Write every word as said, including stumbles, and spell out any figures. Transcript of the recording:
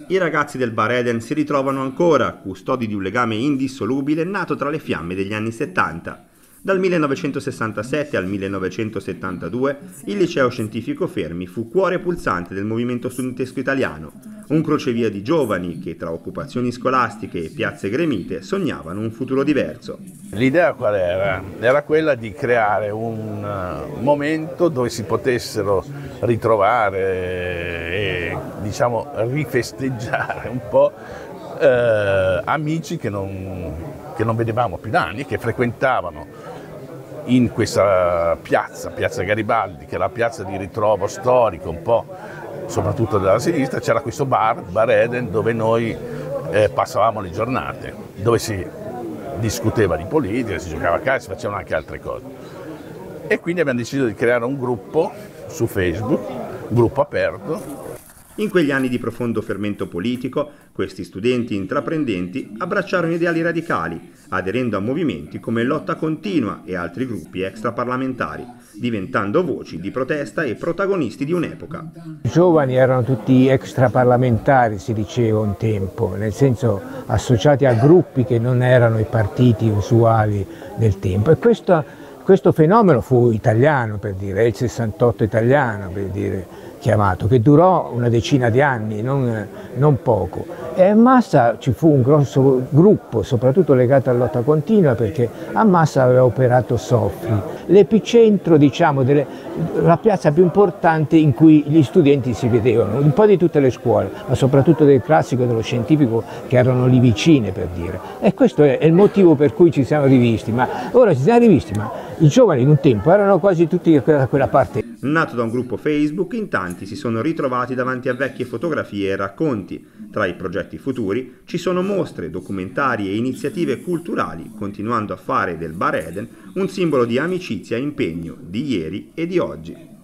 I ragazzi del Bar Eden si ritrovano ancora, custodi di un legame indissolubile nato tra le fiamme degli anni settanta. Dal millenovecentosessantasette al millenovecentosettantadue il Liceo Scientifico Fermi fu cuore pulsante del movimento studentesco italiano, un crocevia di giovani che tra occupazioni scolastiche e piazze gremite sognavano un futuro diverso. L'idea qual era? Era quella di creare un momento dove si potessero ritrovare e diciamo rifesteggiare un po' eh, amici che non, che non vedevamo più da anni, che frequentavano in questa piazza, piazza Garibaldi, che è la piazza di ritrovo storico un po' soprattutto della sinistra. C'era questo bar, Bar Eden, dove noi eh, passavamo le giornate, dove si discuteva di politica, si giocava a calcio, si facevano anche altre cose. E quindi abbiamo deciso di creare un gruppo su Facebook, un gruppo aperto. In quegli anni di profondo fermento politico, questi studenti intraprendenti abbracciarono ideali radicali, aderendo a movimenti come Lotta Continua e altri gruppi extraparlamentari, diventando voci di protesta e protagonisti di un'epoca. I giovani erano tutti extraparlamentari, si diceva un tempo, nel senso associati a gruppi che non erano i partiti usuali del tempo. E questo, questo fenomeno fu italiano, per dire, è il sessantotto italiano, per dire, chiamato, che durò una decina di anni, non, non poco. E a Massa ci fu un grosso gruppo, soprattutto legato alla lotta continua, perché a Massa aveva operato Sofri, l'epicentro, diciamo, delle, la piazza più importante in cui gli studenti si vedevano, un po' di tutte le scuole, ma soprattutto del classico e dello scientifico, che erano lì vicine, per dire. E questo è, è il motivo per cui ci siamo rivisti, ma ora ci siamo rivisti, ma i giovani in un tempo erano quasi tutti da quella parte. Nato da un gruppo Facebook, in tanti si sono ritrovati davanti a vecchie fotografie e racconti. Tra i progetti futuri ci sono mostre, documentari e iniziative culturali, continuando a fare del Bar Eden un simbolo di amicizia e impegno di ieri e di oggi.